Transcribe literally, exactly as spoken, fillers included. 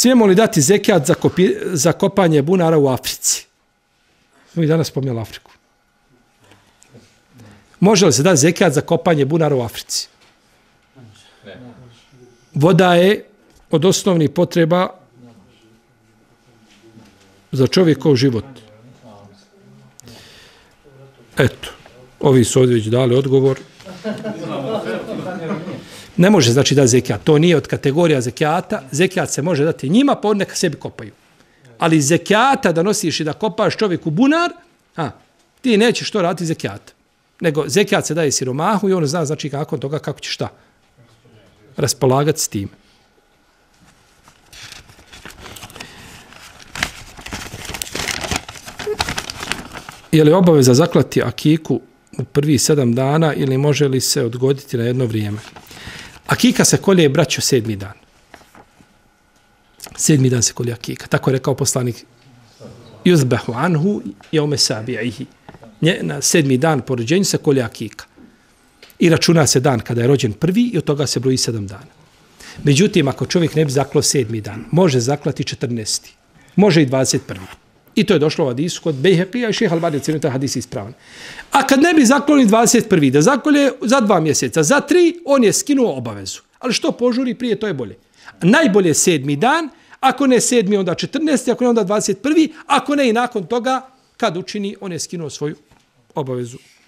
Smijemo li dati zekijat za, kopi, za kopanje bunara u Africi? Mi danas spomenuli Afriku. Može li se dati zekijat za kopanje bunara u Africi? Voda je od osnovnih potreba za čovjekov život. Eto, ovi su ovdje već dali odgovor. Ne može znači da zekijat. To nije od kategorija zekijata. Zekijat se može dati njima, pa neka sebi kopaju. Ali zekijata da nosiš i da kopaš čovjeku bunar, a, ti nećeš to raditi zekijata. Nego zekijat se daje siromahu i on zna znači nakon toga kako će šta raspolagati s tim. Je li obaveza zaklati akiku u prvi sedam dana ili može li se odgoditi na jedno vrijeme? Akika se kolje, braćo, sedmi dan. Sedmi dan se kolje akika. Tako je rekao poslanik Yuzbahu anhu jaume sabi'ihi. Na sedmi dan po rođenju se kolje akika. I računa se dan kada je rođen prvi i od toga se broji sedam dana. Međutim, ako čovjek ne bi zaklao sedmi dan, može zaklati četrnaesti. Može i dvadeset prvi. I to je došlo u hadisu kod Bejhekija i Šeha Albani ocjenjuje taj hadis ispravan. A kad ne bi zaklao ni dvadeset prvi, da zakolje za dva mjeseca, za tri, on je skinuo obavezu. Ali što požuri prije, to je bolje. Najbolje je sedmi dan, ako ne sedmi, onda četrnaesti, ako ne onda dvadeset prvi, ako ne i nakon toga, kad učini, on je skinuo svoju obavezu.